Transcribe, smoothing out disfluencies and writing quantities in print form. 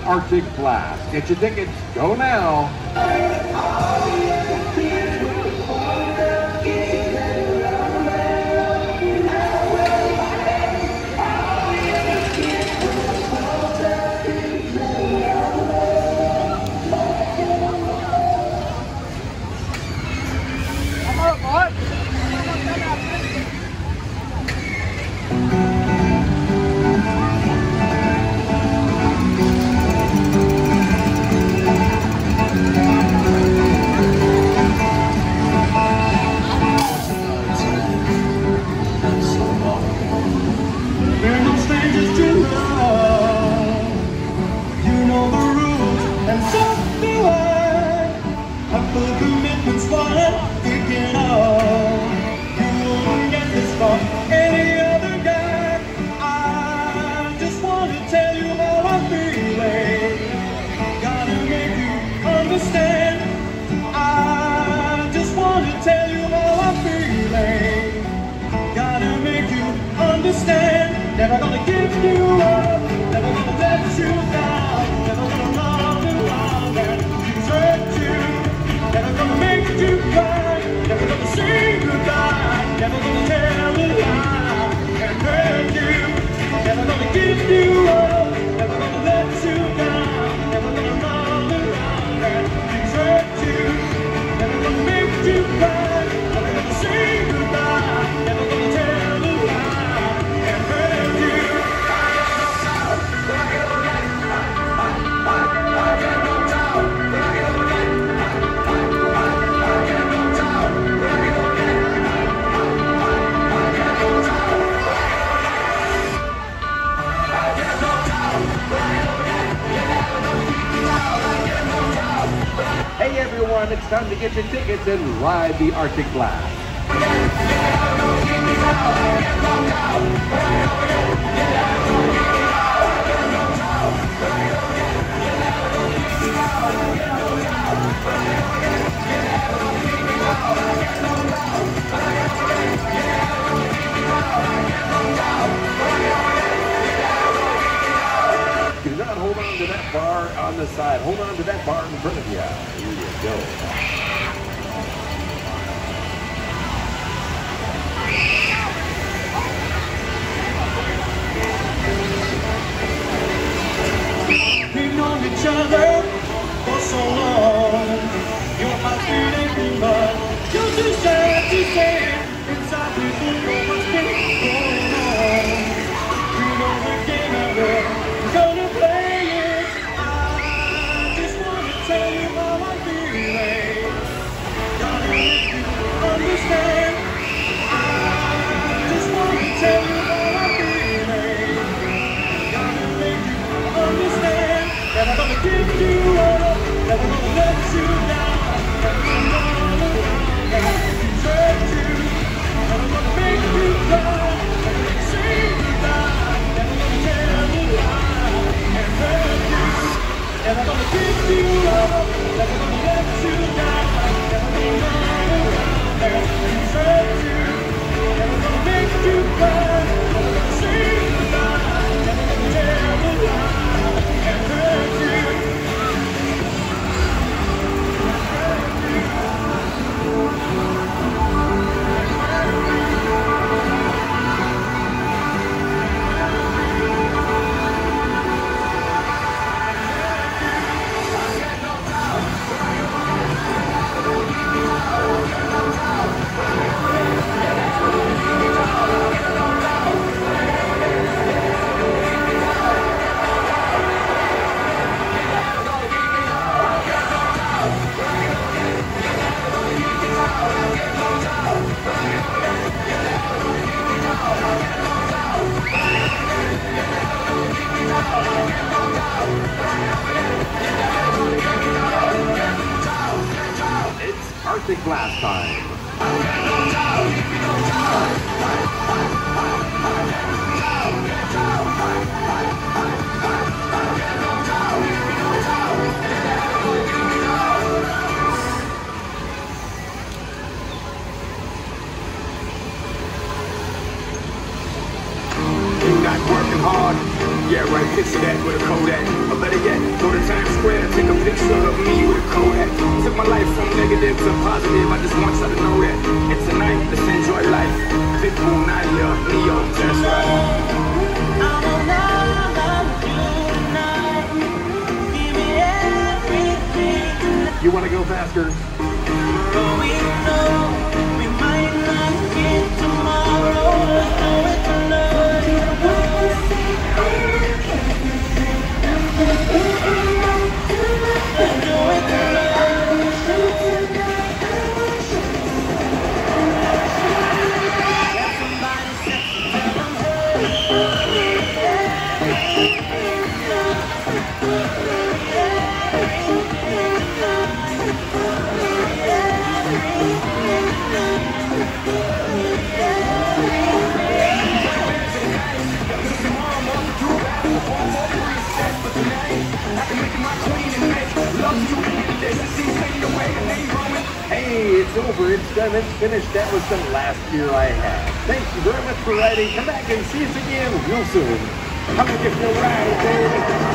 Arctic Blast. Get your tickets. Go now. Never gonna give you up, never gonna let you down, never gonna run around and desert you, never gonna make you cry, never gonna say goodbye, never gonna tell a lie and hurt you, never gonna give you up, never gonna let you down, never gonna run around and desert you, never gonna make you cry, never gonna say goodbye, never gonna tell a lie and hurt you. Hey everyone, it's time to get your tickets and ride the Arctic Blast. Do not hold on to that bar on the side. Hold on to that bar in front of you. Here you go. We've known each other for so long. Your heart's beating, but you're too sad to say it. Inside me, you know what's been going on. You know the game and we're gonna play it. I just wanna tell you how I'm feeling. Gotta make you understand. I just wanna tell you how I'm feeling. Gotta make you understand. Never gonna give you up, never gonna let you down, never gonna run around and desert you, never gonna make you cry, never gonna say goodbye, never gonna tell a lie and hurt you, never gonna give you up, never gonna let you down, never gonna run around and desert you, never gonna make you cry, never gonna say goodbye, never gonna tell a lie and hurt you. hard. Yeah, right, picture that with a Kodak. Or better yet, go to Times Square, take a picture of me with a Kodak. Took my life from negative to positive, I just want y'all to know that. And tonight, let's enjoy life. Pitbull, Nadia, Neo, that's right. You want to go faster? Hey, it's over. It's done. It's finished. That was the last beer I had. Thank you very much for riding. Come back and see us again real soon. How about you feel right, baby?